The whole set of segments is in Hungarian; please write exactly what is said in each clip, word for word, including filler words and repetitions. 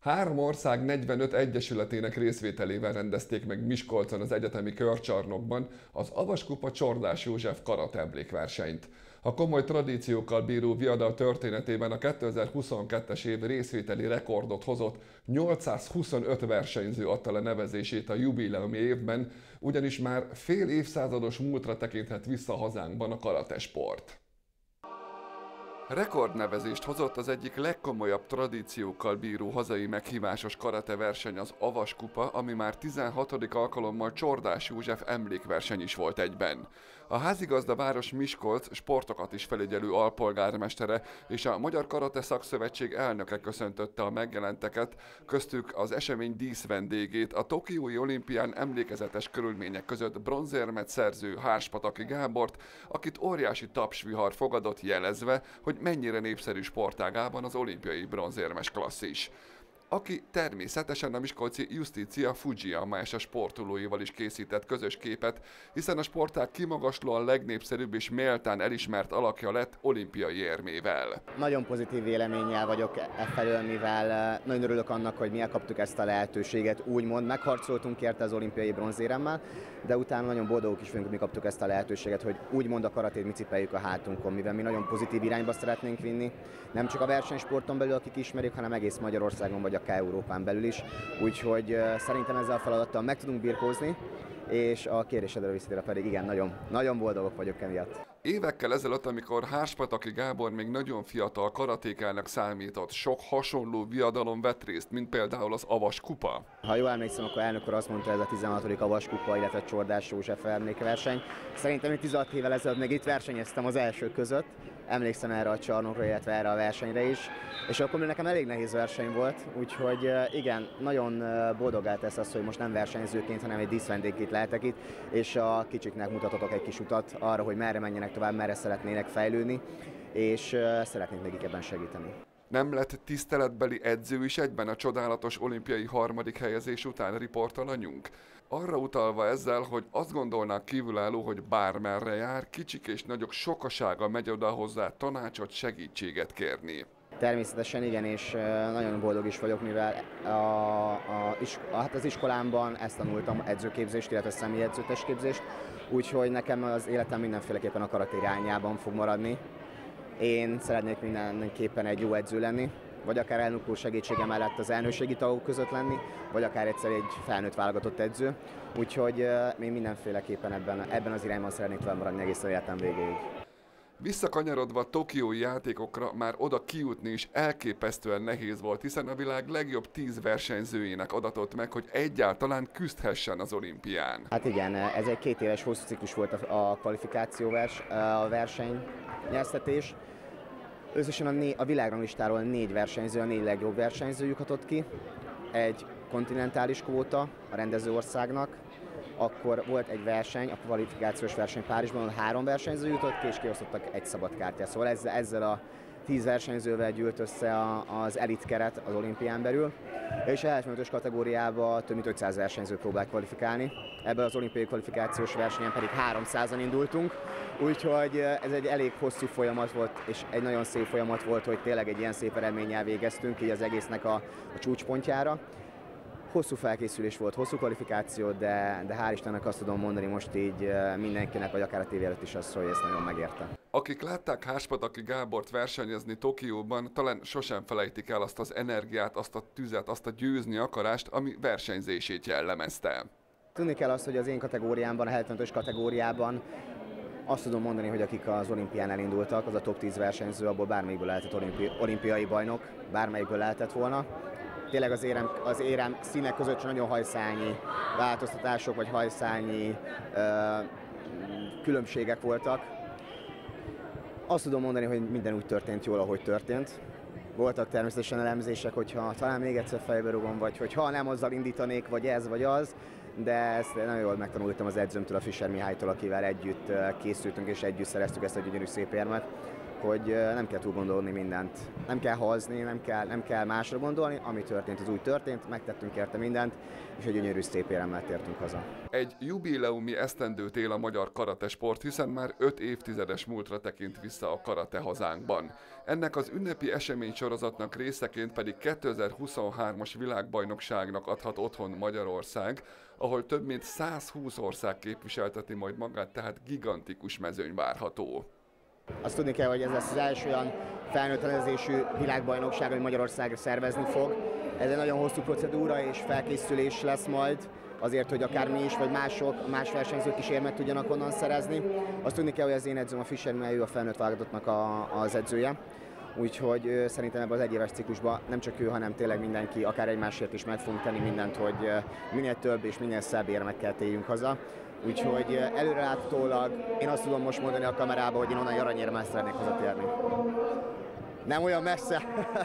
Három ország negyvenöt egyesületének részvételével rendezték meg Miskolcon az egyetemi körcsarnokban az Avaskupa Csordás József karate emlékversenyt. A komoly tradíciókkal bíró viadal történetében a kétezer-huszonkettes év részvételi rekordot hozott, nyolcszázhuszonöt versenyző adta le nevezését a jubileumi évben, ugyanis már fél évszázados múltra tekinthet vissza hazánkban a karatesport. Rekordnevezést hozott az egyik legkomolyabb tradíciókkal bíró hazai meghívásos karate verseny, az Avaskupa, ami már tizenhatodik alkalommal Csordás József emlékverseny is volt egyben. A házigazda város Miskolc sportokat is felügyelő alpolgármestere és a Magyar Karate Szakszövetség elnöke köszöntötte a megjelenteket, köztük az esemény díszvendégét, a tokiói olimpián emlékezetes körülmények között bronzérmet szerző Hárspataki Gábort, akit óriási tapsvihar fogadott, jelezve, hogy mennyire népszerű sportágában az olimpiai bronzérmes klasszis. Aki természetesen a miskolci Justitia Fujiyama és a sportolóival is készített közös képet, hiszen a sportág kimagaslóan legnépszerűbb és méltán elismert alakja lett olimpiai érmével. Nagyon pozitív véleménnyel vagyok e felől, mivel nagyon örülök annak, hogy mi elkaptuk ezt a lehetőséget, úgymond megharcoltunk érte az olimpiai bronzéremmel, de utána nagyon boldogok is vagyunk, hogy mi kaptuk ezt a lehetőséget, hogy úgymond a karatét mi cipeljük a hátunkon, mivel mi nagyon pozitív irányba szeretnénk vinni, nem csak a versenysporton belül, akik ismerik, hanem egész Magyarországon vagy akár Európán belül is, úgyhogy uh, szerintem ezzel a feladattal meg tudunk birkózni, és a kérdésedre visszatérve pedig igen, nagyon, nagyon boldogok vagyok emiatt. Évekkel ezelőtt, amikor Hárspataki Gábor még nagyon fiatal karatékának számított, sok hasonló viadalon vett részt, mint például az Avaskupa. Ha jól emlékszem, akkor elnök úr azt mondta, ez a tizenhatodik Avaskupa, illetve Csordás József emlékverseny. Szerintem én tizenhat évvel ezelőtt még itt versenyeztem az elsők között, emlékszem erre a csarnokra, illetve erre a versenyre is, és akkor még nekem elég nehéz verseny volt, úgyhogy igen, nagyon boldogát tesz az, hogy most nem versenyzőként, hanem egy díszvendégként lehetek itt, és a kicsiknek mutatatok egy kis utat arra, hogy merre menjenek tovább, merre szeretnének fejlődni, és szeretnék nekik ebben segíteni. Nem lett tiszteletbeli edző is egyben a csodálatos olimpiai harmadik helyezés után, riportalanyunk? Arra utalva ezzel, hogy azt gondolnák kívülálló, hogy bármerre jár, kicsik és nagyok sokasága megy oda hozzá tanácsot, segítséget kérni. Természetesen igen, és nagyon boldog is vagyok, mivel a, a, a, hát az iskolámban ezt tanultam, edzőképzést, illetve személyedzőtestképzést, úgyhogy nekem az életem mindenféleképpen a karate irányában fog maradni. Én szeretnék mindenképpen egy jó edző lenni, vagy akár elnök úr segítsége mellett az elnökségi tagok között lenni, vagy akár egyszer egy felnőtt válogatott edző. Úgyhogy uh, én mindenféleképpen ebben, ebben az irányban szeretnék tovább maradni egész életem végéig. Visszakanyarodva a tokiói játékokra, már oda kijutni is elképesztően nehéz volt, hiszen a világ legjobb tíz versenyzőjének adatott meg, hogy egyáltalán küzdhessen az olimpián. Hát igen, ez egy két éves hosszú ciklus volt a, a kvalifikáció vers, a versenynyeztetés. Összesen a, né, a világranglistáról négy versenyző, a négy legjobb versenyző juthatott ki, egy kontinentális kvóta a rendező országnak, akkor volt egy verseny, a kvalifikációs verseny Párizsban, ahol három versenyző jutott ki, és kiosztottak egy szabad kártyát. Szóval ezzel, ezzel a tíz versenyzővel gyűlt össze a, az elit keret az olimpián belül, és a hetvenötös kategóriában több mint ötszáz versenyző próbál kvalifikálni. Ebből az olimpiai kvalifikációs versenyen pedig háromszázan indultunk, úgyhogy ez egy elég hosszú folyamat volt, és egy nagyon szép folyamat volt, hogy tényleg egy ilyen szép eredménnyel végeztünk így az egésznek a, a csúcspontjára. Hosszú felkészülés volt, hosszú kvalifikáció, de, de hál' Istennek azt tudom mondani most így mindenkinek, vagy akár a tévé előtt is azt, hogy ezt nagyon megérte. Akik látták Hárspataki Gábort versenyezni Tokióban, talán sosem felejtik el azt az energiát, azt a tüzet, azt a győzni akarást, ami versenyzését jellemezte. Tudni kell azt, hogy az én kategóriámban, a hetvenötös kategóriában azt tudom mondani, hogy akik az olimpián elindultak, az a top tíz versenyző, abból bármelyikből lehetett olimpi, olimpiai bajnok, bármelyikből lehetett volna. Tényleg az érem, az érem színek között nagyon hajszálnyi változtatások, vagy hajszálnyi ö, különbségek voltak. Azt tudom mondani, hogy minden úgy történt jól, ahogy történt. Voltak természetesen elemzések, hogyha talán még egyszer fejbe rugom, vagy hogyha nem azzal indítanék, vagy ez, vagy az, de ezt nagyon jól megtanultam az edzőmtől, a Fischer Mihálytól, akivel együtt készültünk és együtt szereztük ezt a gyönyörű szép érmet. hogy nem kell túl gondolni mindent. Nem kell hazni, nem kell, nem kell másra gondolni, ami történt, az úgy történt, megtettünk érte mindent, és egy gyönyörű szép éremmel tértünk haza. Egy jubileumi esztendőt él a magyar karatesport, hiszen már öt évtizedes múltra tekint vissza a karate hazánkban. Ennek az ünnepi eseménysorozatnak részeként pedig kétezer-huszonhármas világbajnokságnak adhat otthon Magyarország, ahol több mint százhúsz ország képviselteti majd magát, tehát gigantikus mezőny várható. Azt tudni kell, hogy ez lesz az első olyan felnőttelezésű világbajnokság, ami Magyarországra szervezni fog. Ez egy nagyon hosszú procedúra és felkészülés lesz majd, azért, hogy akár mi is, vagy mások, más versenyzők is érmet tudjanak onnan szerezni. Azt tudni kell, hogy az én edzőm a Fischer, mert ő a felnőtt válogatottnak a, az edzője. Úgyhogy szerintem ebben az egyéves ciklusban nem csak ő, hanem tényleg mindenki, akár egymásért is meg fogunk tenni mindent, hogy minél több és minél szebb érmekkel térjünk haza. Úgyhogy előrelátólag én azt tudom most mondani a kamerába, hogy én onnan aranyéremmel szeretnék hazatérni. Nem olyan messze.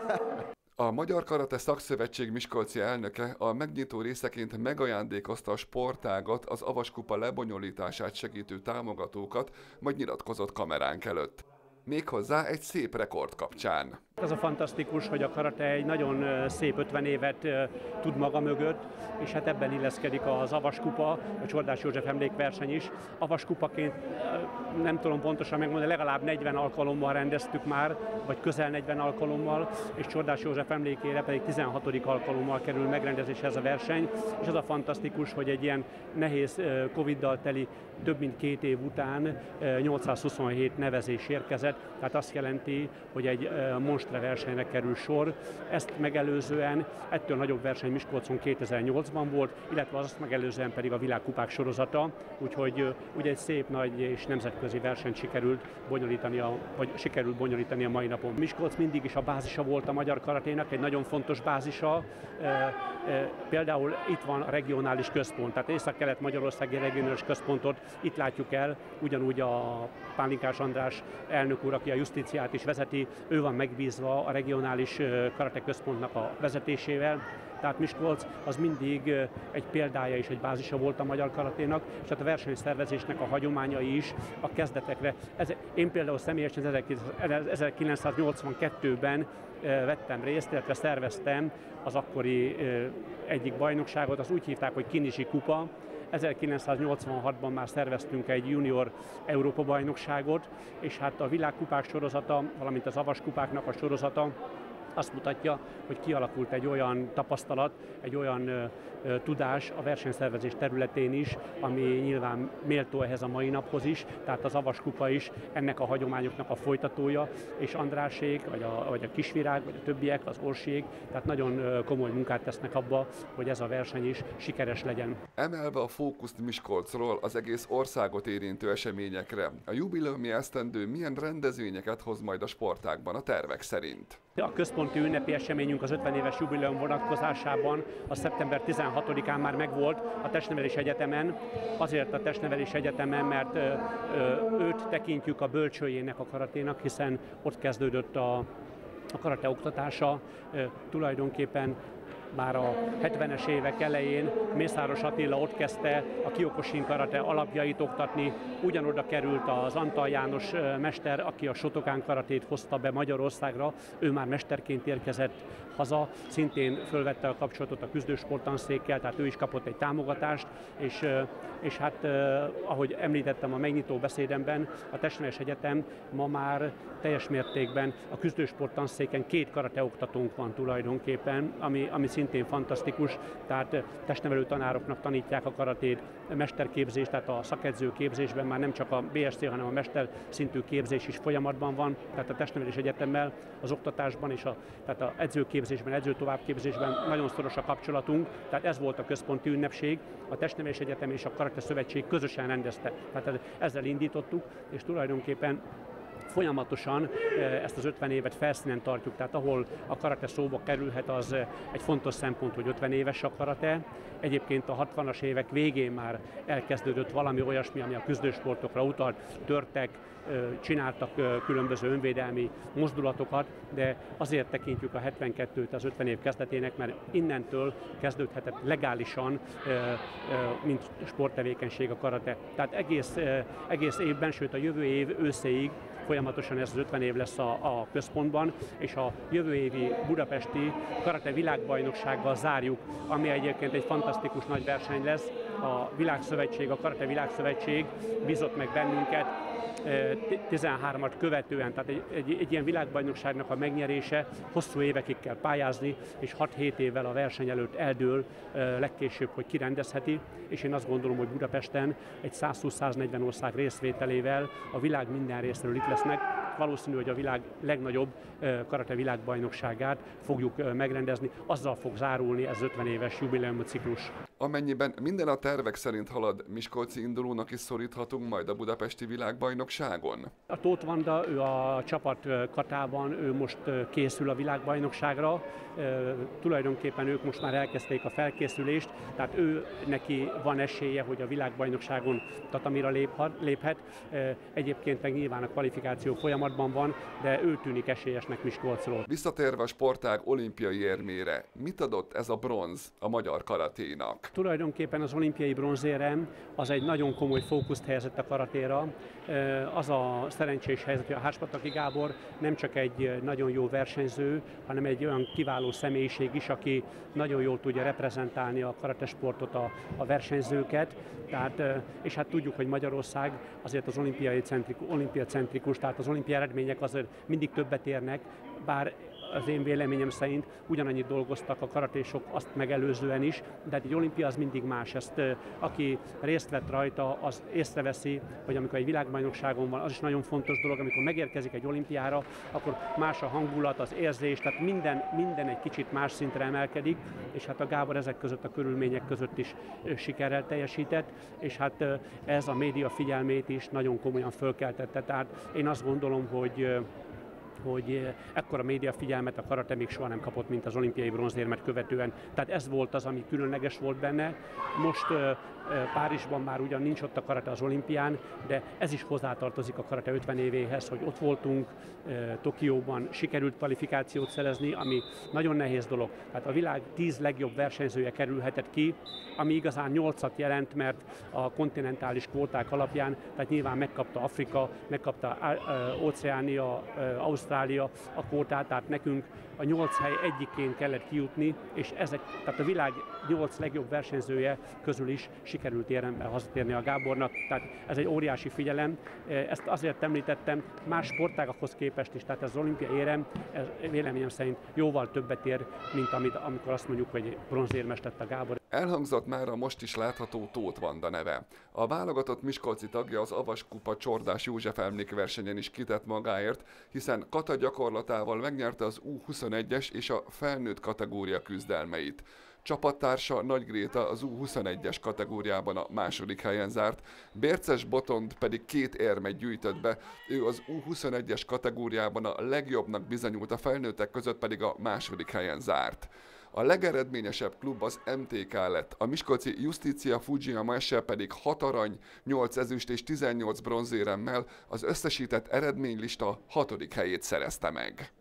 A Magyar Karate Szakszövetség miskolci elnöke a megnyitó részeként megajándékozta a sportágat, az avaskupa lebonyolítását segítő támogatókat, majd nyilatkozott kameránk előtt. Méghozzá egy szép rekord kapcsán. Az a fantasztikus, hogy a karate egy nagyon szép ötven évet tud maga mögött, és hát ebben illeszkedik az avaskupa, a Csordás József emlékverseny is. Avaskupaként nem tudom pontosan megmondani, legalább negyven alkalommal rendeztük már, vagy közel negyven alkalommal, és Csordás József emlékére pedig tizenhatodik alkalommal kerül megrendezésre ez a verseny, és az a fantasztikus, hogy egy ilyen nehéz Coviddal teli több mint két év után nyolcszázhuszonhét nevezés érkezett, tehát azt jelenti, hogy egy monster versenyre kerül sor. Ezt megelőzően ettől nagyobb verseny Miskolcon kétezer-nyolcban volt, illetve azt megelőzően pedig a világkupák sorozata, úgyhogy ugye egy szép nagy és nemzetközi versenyt sikerült bonyolítani a, vagy sikerült bonyolítani a mai napon. Miskolc mindig is a bázisa volt a magyar karaténak, egy nagyon fontos bázisa. Például itt van a regionális központ, tehát Észak-Kelet-Magyarországi regionális központot itt látjuk el, ugyanúgy a Pálinkás András elnök úr, aki a Justíciát is vezeti, ő van megbízva a regionális karate központnak a vezetésével. Tehát Miskolc az mindig egy példája és egy bázisa volt a magyar karaténak, és tehát a versenyszervezésnek a hagyományai is a kezdetekre. Ez, én például személyesen ezerkilencszáznyolcvankettőben vettem részt, illetve szerveztem az akkori egyik bajnokságot, az úgy hívták, hogy Kinizsi kupa. ezerkilencszáznyolcvanhatban már szerveztünk egy junior Európa-bajnokságot, és hát a világkupák sorozata, valamint az avaskupáknak a sorozata azt mutatja, hogy kialakult egy olyan tapasztalat, egy olyan ö, ö, tudás a versenyszervezés területén is, ami nyilván méltó ehhez a mai naphoz is, tehát az avaskupa is ennek a hagyományoknak a folytatója, és Andrásék, vagy a, vagy a Kisvirág, vagy a többiek, az Orsiék, tehát nagyon ö, komoly munkát tesznek abba, hogy ez a verseny is sikeres legyen. Emelve a fókuszt Miskolcról az egész országot érintő eseményekre, a jubileumi esztendő milyen rendezvényeket hoz majd a sportágban a tervek szerint? A központi ünnepi eseményünk az ötven éves jubileum vonatkozásában a szeptember tizenhatodikán már megvolt a Testnevelés Egyetemen. Azért a Testnevelés Egyetemen, mert ö, ö, őt tekintjük a bölcsőjének a karaténak, hiszen ott kezdődött a, a karate oktatása, ö, tulajdonképpen már a hetvenes évek elején Mészáros Attila ott kezdte a Kyokushin karate alapjait oktatni, ugyanoda került az Antal János mester, aki a Shotokan karatét hozta be Magyarországra, ő már mesterként érkezett haza, szintén fölvette a kapcsolatot a küzdősporttanszékkel, tehát ő is kapott egy támogatást, és, és hát ahogy említettem a megnyitó beszédemben, a Testnevelés Egyetem ma már teljes mértékben a küzdősporttanszéken két karate oktatónk van tulajdonképpen, ami, ami szintén fantasztikus, tehát testnevelő tanároknak tanítják a karatét, mesterképzés, tehát a szakedző képzésben már nem csak a bé es cé, hanem a mester szintű képzés is folyamatban van, tehát a Testnevelés Egyetemmel az oktatásban és a, tehát a edzőképzésben, edzőtovábbképzésben nagyon szoros a kapcsolatunk, tehát ez volt a központi ünnepség, a Testnevelés Egyetem és a Karate Szövetség közösen rendezte, tehát ezzel indítottuk, és tulajdonképpen folyamatosan ezt az ötven évet felszínen tartjuk, tehát ahol a karate szóba kerülhet, az egy fontos szempont, hogy ötven éves a karate. Egyébként a hatvanas évek végén már elkezdődött valami olyasmi, ami a küzdősportokra utalt, törtek, csináltak különböző önvédelmi mozdulatokat, de azért tekintjük a hetvenkettőt az ötven év kezdetének, mert innentől kezdődhetett legálisan, mint sporttevékenység a karate. Tehát egész, egész évben, sőt a jövő év őszéig folyamatosan ez az ötven év lesz a, a központban, és a jövő évi budapesti karate világbajnoksággal zárjuk, ami egyébként egy fantasztikus nagy verseny lesz. A Világszövetség, a Karate Világszövetség bízott meg bennünket tizenhármat követően, tehát egy, egy, egy ilyen világbajnokságnak a megnyerése hosszú évekig kell pályázni, és hat-hét évvel a verseny előtt eldől legkésőbb, hogy kirendezheti, és én azt gondolom, hogy Budapesten egy százhúsz-száznegyven ország részvételével a világ minden részről itt lesznek. Valószínű, hogy a világ legnagyobb karate világbajnokságát fogjuk megrendezni, azzal fog zárulni ez ötven éves jubileumi ciklus. Amennyiben minden a tervek szerint halad, miskolci indulónak is szoríthatunk majd a budapesti világbajnokságon? A Tóth Vanda, ő a csapat katában, ő most készül a világbajnokságra. Tulajdonképpen ők most már elkezdték a felkészülést, tehát ő neki van esélye, hogy a világbajnokságon tatamira léphet. Egyébként meg nyilván a kvalifikáció folyamatban van, de ő tűnik esélyesnek Miskolcról. Visszatérve a sportág olimpiai érmére, mit adott ez a bronz a magyar karaténak? Tulajdonképpen az olimpiai bronzérem az egy nagyon komoly fókuszt helyezett a karatéra. Az a szerencsés helyzet, hogy a Háspataki Gábor nem csak egy nagyon jó versenyző, hanem egy olyan kiváló személyiség is, aki nagyon jól tudja reprezentálni a karatesportot, a, a versenyzőket. Tehát, és hát tudjuk, hogy Magyarország azért az olimpiai centrikus, olimpiacentrikus, tehát az olimpiai eredmények azért mindig többet érnek, bár az én véleményem szerint ugyanannyit dolgoztak a karatésok azt megelőzően is, de hát egy olimpia az mindig más. Ezt aki részt vett rajta, az észreveszi, hogy amikor egy világbajnokságon van, az is nagyon fontos dolog, amikor megérkezik egy olimpiára, akkor más a hangulat, az érzés, tehát minden, minden egy kicsit más szintre emelkedik, és hát a Gábor ezek között a körülmények között is sikerrel teljesített, és hát ez a média figyelmét is nagyon komolyan fölkeltette. Tehát én azt gondolom, hogy hogy ekkora média figyelmet a karate még soha nem kapott, mint az olimpiai bronzérmet követően. Tehát ez volt az, ami különleges volt benne. Most Párizsban már ugyan nincs ott a karate az olimpián, de ez is hozzátartozik a karate ötven évéhez, hogy ott voltunk, Tokióban sikerült kvalifikációt szerezni, ami nagyon nehéz dolog. Tehát a világ tíz legjobb versenyzője kerülhetett ki, ami igazán nyolcat jelent, mert a kontinentális kvóták alapján, tehát nyilván megkapta Afrika, megkapta Óceánia, Ausztrália a kvótát, tehát nekünk a nyolc hely egyikén kellett kijutni, és ezek, tehát a világ nyolc legjobb versenyzője közül is sikerült érembe hazatérni a Gábornak, tehát ez egy óriási figyelem. Ezt azért említettem más sportágakhoz képest is, tehát ez az olimpiai érem, ez véleményem szerint jóval többet ér, mint amit, amikor azt mondjuk, hogy bronzérmes lett a Gábor. Elhangzott már a most is látható Tóth Vanda neve. A válogatott miskolci tagja az Avas Kupa Csordás József emlékversenyen is kitett magáért, hiszen kata gyakorlatával megnyerte az U huszonegyes és a felnőtt kategória küzdelmeit. Csapattársa Nagy Gréta az U huszonegyes kategóriában a második helyen zárt, Bérces Botond pedig két érmet gyűjtött be, ő az U huszonegyes kategóriában a legjobbnak bizonyult, a felnőttek között pedig a második helyen zárt. A legeredményesebb klub az em té ká lett, a miskolci Justitia Fujiyama es pedig hat arany, nyolc ezüst és tizennyolc bronzéremmel az összesített eredménylista hatodik helyét szerezte meg.